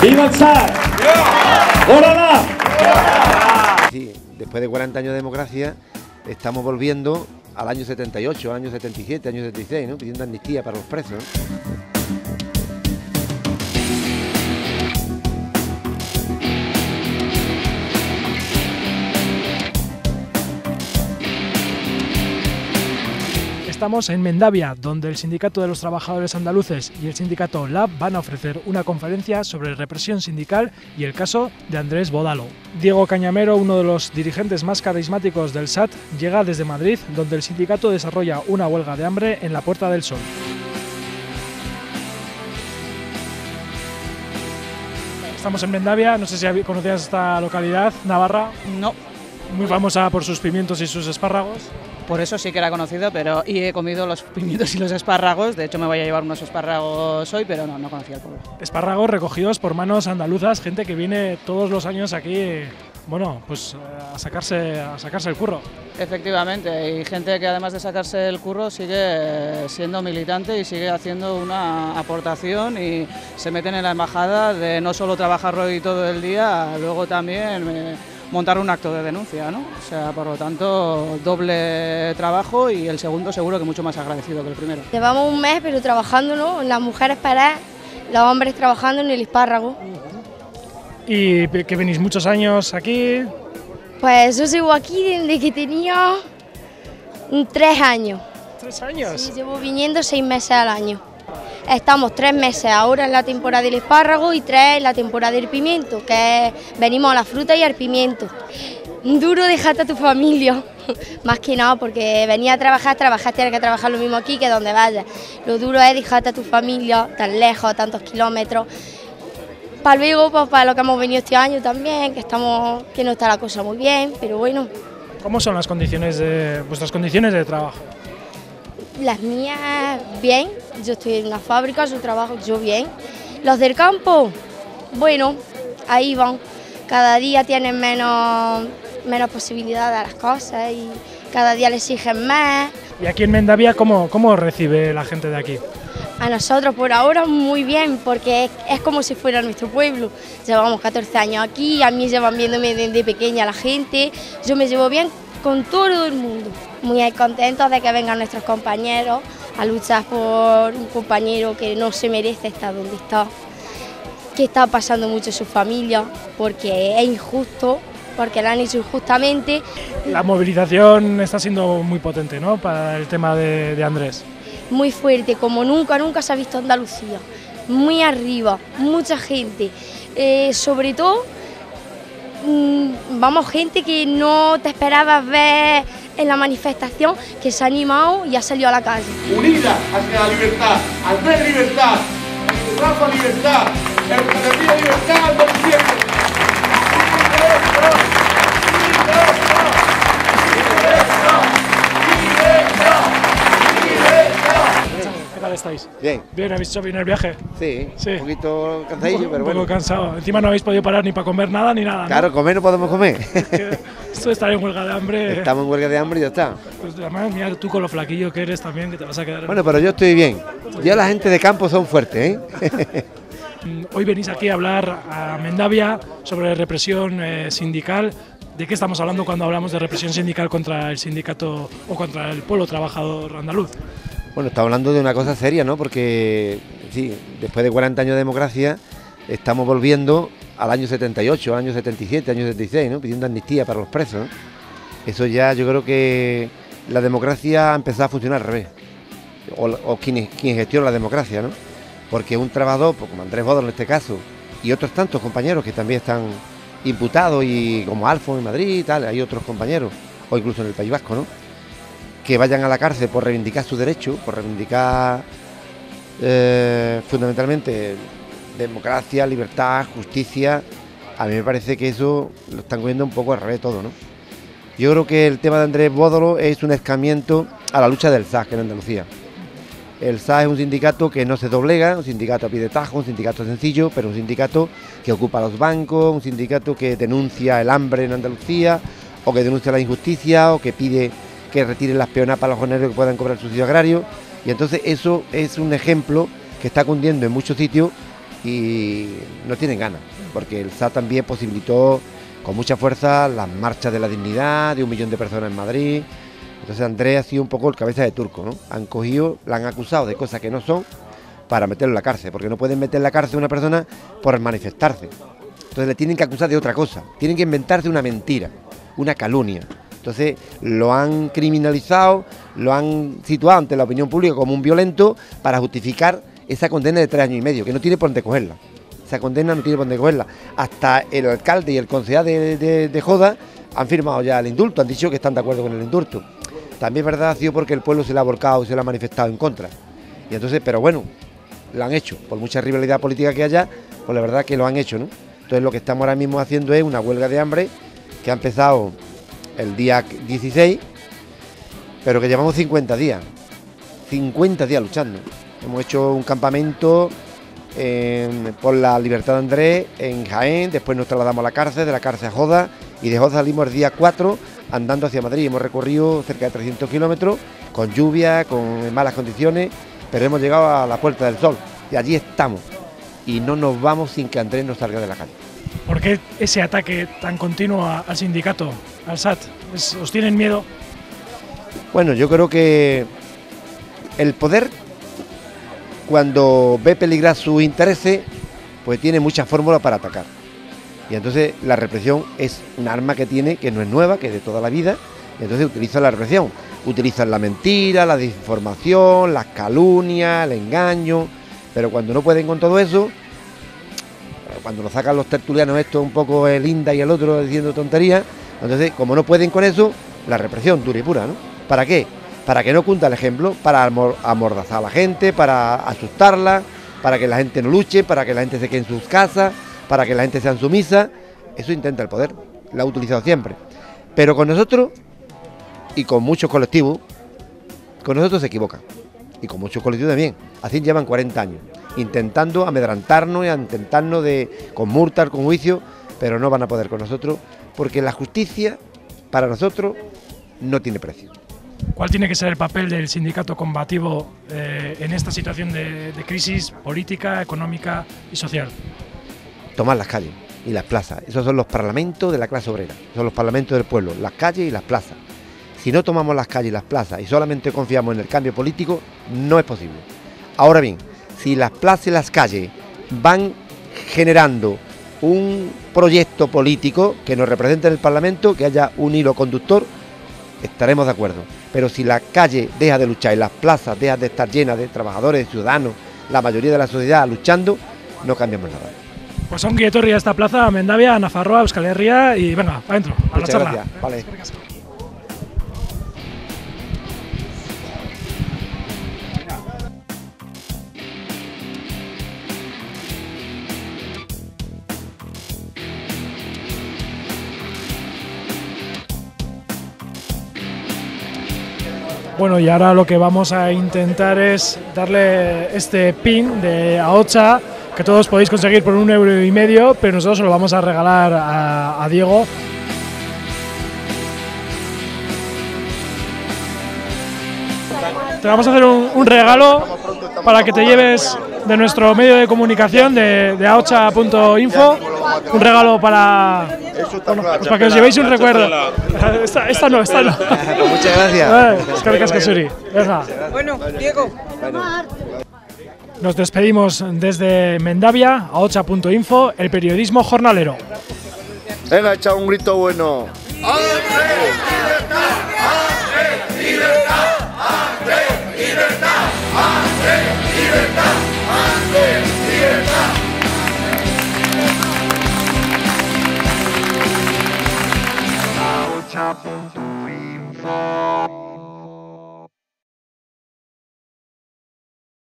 ¡Viva el SAT! ¡Órala! Sí, después de 40 años de democracia, estamos volviendo al año 78, año 77, año 76, ¿no? Pidiendo amnistía para los presos, ¿no? Estamos en Mendavia, donde el Sindicato de los Trabajadores Andaluces y el Sindicato LAB van a ofrecer una conferencia sobre represión sindical y el caso de Andrés Bódalo. Diego Cañamero, uno de los dirigentes más carismáticos del SAT, llega desde Madrid, donde el sindicato desarrolla una huelga de hambre en la Puerta del Sol. Estamos en Mendavia, no sé si conocías esta localidad, Navarra. No. Muy famosa por sus pimientos y sus espárragos. Por eso sí que era conocido, pero y he comido los pimientos y los espárragos. De hecho, me voy a llevar unos espárragos hoy, pero no conocía el pueblo. Espárragos recogidos por manos andaluzas, gente que viene todos los años aquí, bueno, pues a sacarse el curro. Efectivamente, y gente que además de sacarse el curro sigue siendo militante y sigue haciendo una aportación y se meten en la embajada de no solo trabajar hoy todo el día, luego también montar un acto de denuncia, ¿no? O sea, por lo tanto, doble trabajo y el segundo seguro que mucho más agradecido que el primero. Llevamos un mes, pero trabajando, ¿no? Las mujeres para los hombres trabajando en el espárrago. ¿Y que venís muchos años aquí? Pues yo llevo aquí desde que tenía 3 años. ¿3 años? Sí, llevo viniendo 6 meses al año. Estamos 3 meses ahora en la temporada del espárrago y 3 en la temporada del pimiento, que venimos a la fruta y al pimiento. Duro dejarte a tu familia, más que nada, porque venía a trabajar, tienes que trabajar lo mismo aquí que donde vayas. Lo duro es dejarte a tu familia tan lejos, tantos kilómetros. Para luego, pues, para lo que hemos venido este año también, que no está la cosa muy bien, pero bueno. ¿Cómo son vuestras condiciones de trabajo? Las mías, bien. Yo estoy en una fábrica, yo trabajo, yo bien. Los del campo, bueno, ahí van. Cada día tienen menos posibilidad de las cosas y cada día les exigen más. ¿Y aquí en Mendavia cómo recibe la gente de aquí? A nosotros por ahora muy bien, porque es como si fuera nuestro pueblo. Llevamos 14 años aquí, a mí llevan viéndome desde pequeña la gente, yo me llevo bien con todo el mundo. Muy contentos de que vengan nuestros compañeros a luchar por un compañero que no se merece estar donde está, que está pasando mucho en su familia, porque es injusto, porque lo han hecho injustamente. La movilización está siendo muy potente, ¿no?, para el tema de Andrés. Muy fuerte, como nunca se ha visto Andalucía, muy arriba, mucha gente, sobre todo, vamos, gente que no te esperabas ver en la manifestación, que se ha animado y ha salido a la calle. Unida hacia la libertad, Andrés libertad, Rafa libertad, Eucaristía libertad, Andalucía. ¿Qué tal estáis? Bien. Bien, ¿habéis hecho bien el viaje? Sí, Sí. un poquito cansadillo, pero Un bueno. poco cansado. Encima no habéis podido parar ni para comer nada ni nada, ¿no? Claro, comer no podemos comer. Que esto de estar en huelga de hambre. Estamos en huelga de hambre y ya está. Pues además, mira tú con lo flaquillo que eres también, que te vas a quedar. Bueno, pero yo estoy bien. Ya la gente de campo son fuertes, ¿eh? Hoy venís aquí a hablar a Mendavia sobre represión sindical. ¿De qué estamos hablando cuando hablamos de represión sindical contra el sindicato o contra el pueblo trabajador andaluz? Bueno, estamos hablando de una cosa seria, ¿no? Porque, sí, después de 40 años de democracia, estamos volviendo al año 78, año 77, año 76, ¿no? Pidiendo amnistía para los presos, ¿no? Eso ya, yo creo que la democracia ha empezado a funcionar al revés. O quien gestiona la democracia, ¿no? Porque un trabajador, pues, como Andrés Bódalo en este caso, y otros tantos compañeros que también están imputados, y como Alfo en Madrid y tal, hay otros compañeros, o incluso en el País Vasco, ¿no?, que vayan a la cárcel por reivindicar sus derechos, por reivindicar fundamentalmente democracia, libertad, justicia. A mí me parece que eso lo están cogiendo un poco al revés todo, ¿no? Yo creo que el tema de Andrés Bódalo es un escarmiento a la lucha del SAS en Andalucía. El SAS es un sindicato que no se doblega, un sindicato a pie de tajo, un sindicato sencillo, pero un sindicato que ocupa los bancos, un sindicato que denuncia el hambre en Andalucía, o que denuncia la injusticia, o que pide que retiren las peonas para los jornaleros que puedan cobrar el subsidio agrario. Y entonces eso es un ejemplo que está cundiendo en muchos sitios y no tienen ganas, porque el SAT también posibilitó con mucha fuerza las marchas de la dignidad de 1 millón de personas en Madrid. Entonces Andrés ha sido un poco el cabeza de turco, ¿no? La han acusado de cosas que no son para meterlo en la cárcel, porque no pueden meter en la cárcel a una persona por manifestarse. Entonces le tienen que acusar de otra cosa, tienen que inventarse una mentira, una calumnia. Entonces lo han criminalizado, lo han situado ante la opinión pública como un violento para justificar esa condena de 3 años y medio, que no tiene por dónde cogerla. Esa condena no tiene por dónde cogerla. Hasta el alcalde y el concejal de Joda han firmado ya el indulto, han dicho que están de acuerdo con el indulto. También es verdad, ha sido porque el pueblo se le ha volcado y se le ha manifestado en contra. Y entonces, pero bueno, lo han hecho. Por mucha rivalidad política que haya, pues la verdad que lo han hecho, ¿no? Entonces lo que estamos ahora mismo haciendo es una huelga de hambre que ha empezado el día 16, pero que llevamos 50 días. 50 días luchando. Hemos hecho un campamento por la libertad de Andrés en Jaén, después nos trasladamos a la cárcel, de la cárcel a Joda, y de Joda salimos el día 4 andando hacia Madrid. Hemos recorrido cerca de 300 kilómetros, con lluvia, con malas condiciones, pero hemos llegado a la Puerta del Sol, y allí estamos, y no nos vamos sin que Andrés nos salga de la calle. ¿Por qué ese ataque tan continuo al sindicato, al SAT? ¿Os tienen miedo? Bueno, yo creo que el poder, cuando ve peligrar sus intereses, pues tiene muchas fórmulas para atacar. Y entonces la represión es un arma que tiene, que no es nueva, que es de toda la vida, y entonces utilizan la represión. Utilizan la mentira, la desinformación, las calumnias, el engaño, pero cuando no pueden con todo eso, cuando nos sacan los tertulianos esto un poco el Inda y el otro diciendo tonterías, entonces como no pueden con eso, la represión dura y pura, ¿no? ¿Para qué? Para que no cunda el ejemplo, para amordazar a la gente, para asustarla, para que la gente no luche, para que la gente se quede en sus casas, para que la gente sea sumisa. Eso intenta el poder, lo ha utilizado siempre. Pero con nosotros, y con muchos colectivos, con nosotros se equivocan. Y con muchos colectivos también. Así llevan 40 años, intentando amedrantarnos y intentarnos con multas, con juicio, pero no van a poder con nosotros, porque la justicia, para nosotros, no tiene precio. ¿Cuál tiene que ser el papel del sindicato combativo en esta situación de crisis política, económica y social? Tomar las calles y las plazas. Esos son los parlamentos de la clase obrera, son los parlamentos del pueblo, las calles y las plazas. Si no tomamos las calles y las plazas y solamente confiamos en el cambio político, no es posible. Ahora bien, si las plazas y las calles van generando un proyecto político que nos represente en el Parlamento, que haya un hilo conductor, estaremos de acuerdo. Pero si la calle deja de luchar y las plazas dejan de estar llenas de trabajadores, de ciudadanos, la mayoría de la sociedad luchando, no cambiamos nada. Pues ongi etorri a esta plaza, a Mendavia, a Nafarroa, Euskal Herria, y venga, adentro, a la charla. Gracias. Vale. Bueno, y ahora lo que vamos a intentar es darle este pin de Ahotsa, que todos podéis conseguir por 1,5 €, pero nosotros se lo vamos a regalar a Diego. Te vamos a hacer un regalo para que te lleves de nuestro medio de comunicación de ahotsa.info, un regalo para, bueno, pues para que os llevéis un recuerdo. Esta no. Pues muchas gracias. Es que ricasco, Suri. Venga. Bueno, Diego. Nos despedimos desde Mendavia, ahotsa.info, el periodismo jornalero. Venga, echa un grito bueno. ¡Ale!